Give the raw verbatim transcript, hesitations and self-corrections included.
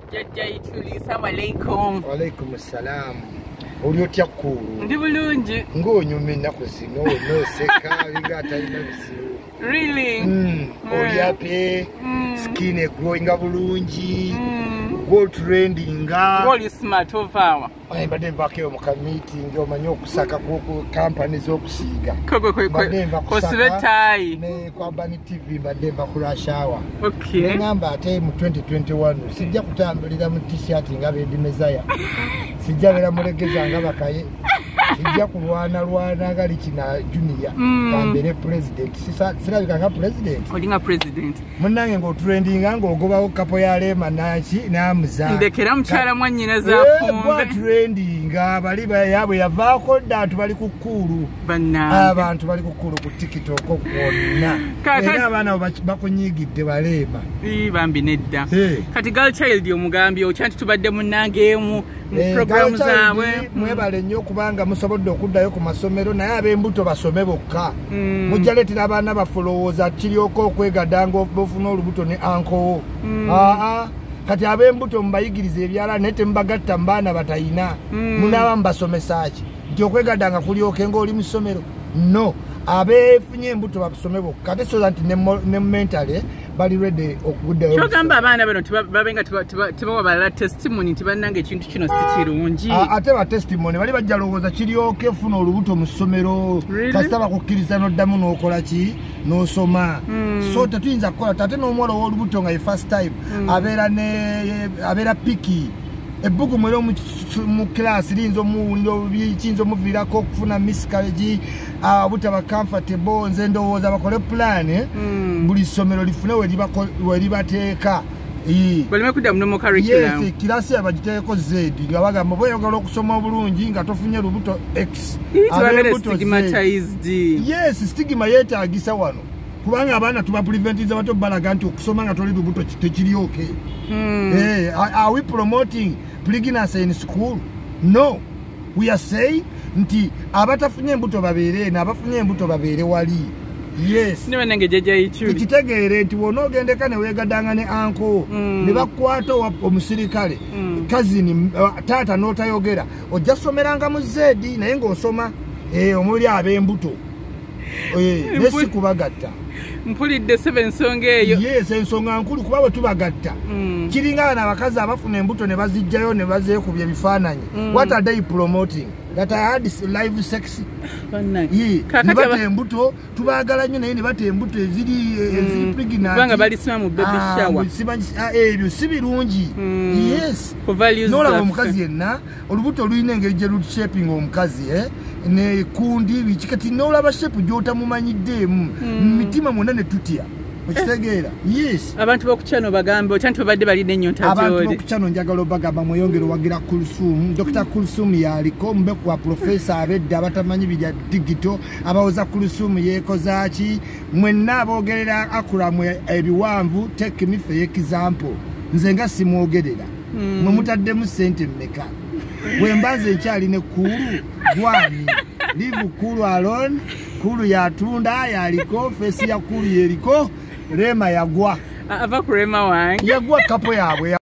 Jajja Ichuli, assalamu alaikum. Wa alaikum assalam. Uli otya kkulu? Ndi bulungi. Ng'onyuma ennaku zino noseka bigata ina bizibu. Really? Mm. Oli happy? Mm. Skin growing bulungi. Mm. Go trending nga. Oli smart over. Ay bade vakeyo mu meeting omanyo okusaka ku companies okusiga. Koko koko. Kosibetai. Ne kwa Bani T V bade vakurashawa. Okay. Ngamba ate mu twenty twenty-one sijja kutambulira mu t-shirt nga bedi mezaya. Sijja bera mulegeza nga bakaye. Sijja kulwana lwana gali kina junior. Kambere president. Sisa sirabika nga president. Olinga president. Munange ngo trending nga ogobawo kapo ya lema nachi namuza. Ndekera mchara mwanyina za fumbe. Trending nga bali bayabwe yavaako datu bali kukulu. Bana. Abantu bali kukulu ku TikTok okona. Era abana bakunyigidde balema. Ii bambi nedda. Kati girl child yomugambi ochanti tubadde munange mu program zaabwe. Mwebale nnyo kubanga musobodde okuddayo ku masomero naye ab'embuto basome bokka. Mujja leetera abaana bafolowooza kiryoko okwegadanga ofuna olubuto ne anko. Aa kati ab'embuto mbayigiriza ebyala naye tembagatta mbaana batayina. Munaaba mbasomesa ki nti okwegadanga kulyoke ng'oli mu ssomero? No. Abeefunye embuto basome bokka ate so nti ne mentally bali ready okuddayo. Kyogamba abaana bano babenga tebawa balala testimony nti bannange ekintu kino si kirungi. Ate ba testimony bali bajja lowooza kiryoke funa olubuto mu ssomero kasita bakukkiriza n'oddamu n'okola ki n'osoma. So tetuyinza kukola tate n'omuwala ow'olubuto nga ye first time abeera ne abeera piki. Ebbugu mwero mu class linzo muwuliro bikinzo muvirako okufuna miscarriage abutaba comfortable nze ndowooza bakole plan buli ssomero lifune we libateeka. Balime kudda mu normal curriculum. Yes, kilasi abagiteeko Z nga bagamba bweyagala okusoma obulungi nga tofunye lubuto X. Stigmatized. Yes, stigma yeetaagisa wano. Kubanga abaana tuba preventiza bato balaga nti okusoma nga toli lubuto tekiryoke. Eh, are we promoting pregnancy in school? No. We are saying nti abatafunye embuto babeere na abafunye embuto babeere wali. Yes. Niwe nange Jajja Ichuli. Kitegeere nti wono ogendeka ne weegadanga ne anko ne bakwata omusirikale cousin taata n'otayogera ojja someranga mu zedi naye ng'osoma omuli ab'embuto. Nesi kubagatta. Mpulidde sebe ensonga eyo. Yes, ensonga nkulu kuba bwe tubagatta. Kiringa n'abakazi abafuna embuto ne bazijjayo ne bazeekubya ebifaananyi. What are they promoting? That I had live sex. Bannange. Ne bata embuto tubaagala nnyo naye ne bata embuto eziri eziri pregnant. Kubanga balisima mu baby shower. Ebyo si birungi. Yes. N'olaba omukazi yenna olubuto lulina engeri gye lushaping omukazi eh ne kundi bikikati n'olaba shape gy'otamumanyiddeemu mitima mwonna ne tutya. Okitegeera? Yes. Abantu b'okukyano bagambe otyanti babadde balina ennyonta gy'oli. Abantu b'okukyano njagala obagamba mweyongere wagira Kulsum. Doctor Kulsum yaliko mbeku wa professor abedda abatamanyi bya digital abawoza Kulsum yeekoza ki mwenna aboogerera akulamu ebiwanvu take me for example. Nze nga simwogerera. Mwe mutaddemu ssente mmeka. Wembaze ekyali ne kulu gwani. Live kulu alone. Kulu yatunda yaliko fesi ya kulu yeriko. Rema yagwa. Ava kurema wange. Yagwa kapo yabwe.